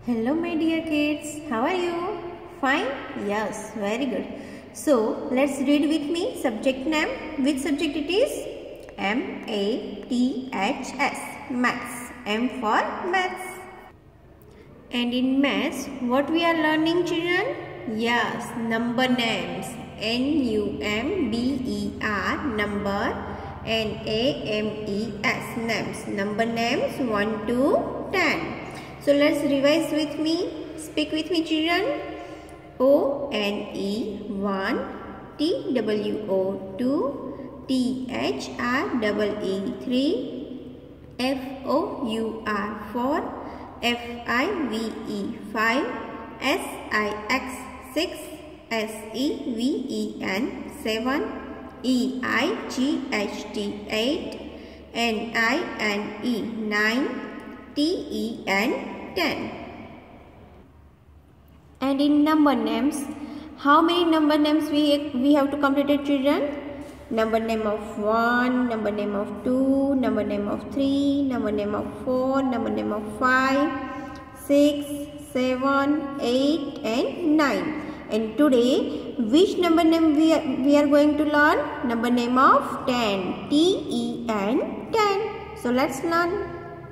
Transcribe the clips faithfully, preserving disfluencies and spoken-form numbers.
Hello my dear kids, how are you? Fine? Yes, very good. So let's read with me subject name. Which subject it is? M A T H S, Maths. M for Maths. And in Maths, what we are learning, children? Yes, number names. N U M B E R, number. N A M E S, names. Number names one to ten. So let's revise with me. Speak with me, children. O N E one, T W O two, T H R E E three, F O U R four, F I V E five, S I X six, S E V E N seven, E I G H T eight, N I N E nine, T E N ten. And in number names, how many number names we, we have to complete it, children? Number name of one, number name of two, number name of three, number name of four, number name of five, six, seven, eight and nine. And today, which number name we are, we are going to learn? Number name of ten, T E N, ten. So let's learn.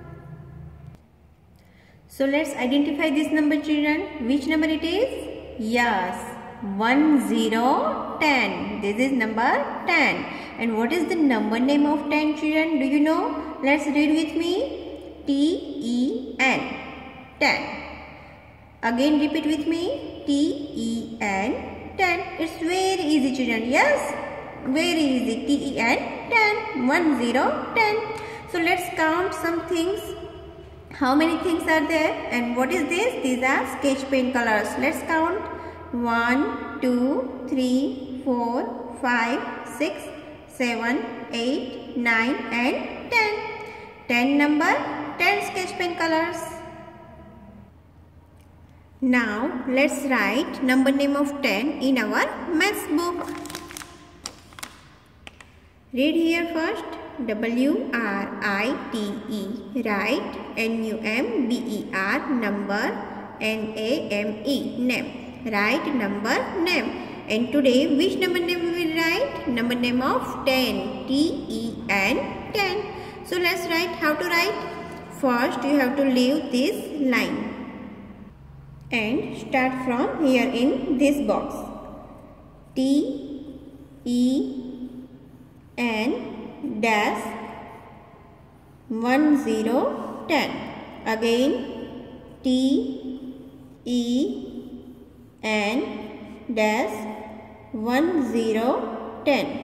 So let's identify this number, children. Which number it is? Yes, one, zero, ten. This is number ten. And what is the number name of ten, children? Do you know? Let's read with me. T E N, ten. Again repeat with me. T E N, ten. It's very easy, children. Yes, very easy. T E N, ten. one, zero, ten. So let's count some things. How many things are there? And what is this? These are sketch pen colors. Let's count. one, two, three, four, five, six, seven, eight, nine and ten. ten number, ten sketch pen colors. Now let's write number name of ten in our maths book. Read here first. W R I T E, write. N U M B E R, number. N A M E, name. Write number name. And today which number name we will write? Number name of ten, T E N, ten. So let's write. How to write? First you have to leave this line and start from here in this box. T E N dash one, zero, ten. Again T E N dash one, zero, ten.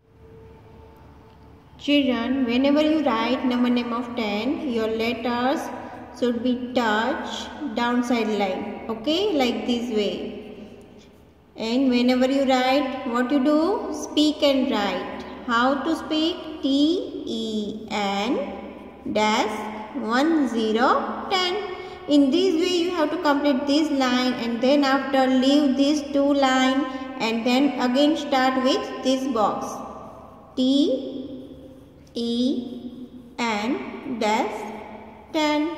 Children, whenever you write number name of ten, your letters should be touch downside line. Okay, like this way. And whenever you write, what you do? Speak and write. How to speak? T E N dash one, zero, ten. In this way you have to complete this line and then after leave these two line and then again start with this box. T E N dash ten.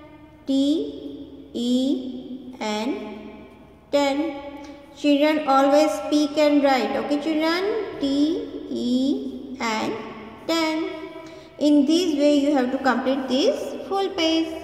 T E N ten. Children, always speak and write. Okay, children? T E N ten. In this way you have to complete this full page.